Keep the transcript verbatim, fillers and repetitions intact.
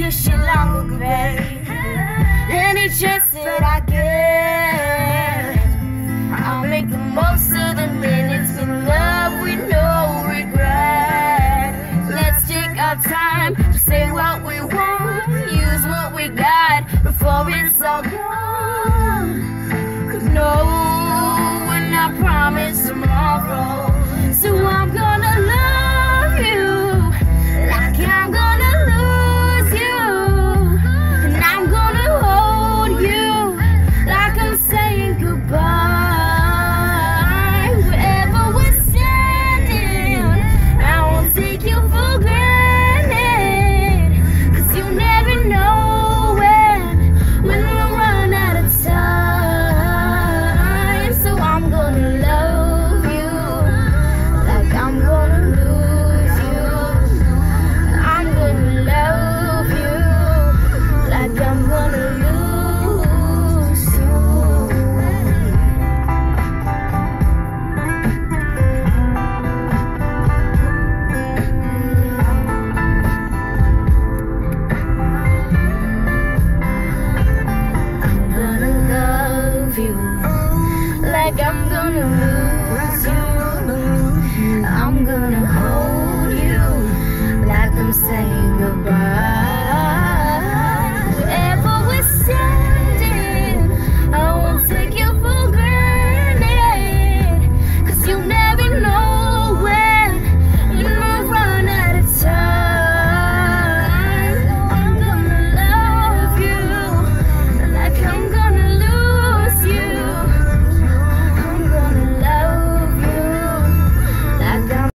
this shit longer, babe. Any chance that I get, I'll make the most of the minutes with love with no regret. Let's take our time to say what we want, use what we got before it's all gone. Cause no one I promise tomorrow. So I'm gonna love you like I'm gonna lose you, and I'm gonna hold you like I'm saying goodbye. Wherever we're standing, I won't take you for granted, cause you never know when, when we'll run out of time. So I'm gonna love you like I'm gonna lose you. I'm gonna love you like I'm gonna lose you. I'm gonna love you like I'm gonna lose you. I'm gonna hold you like I'm saying goodbye.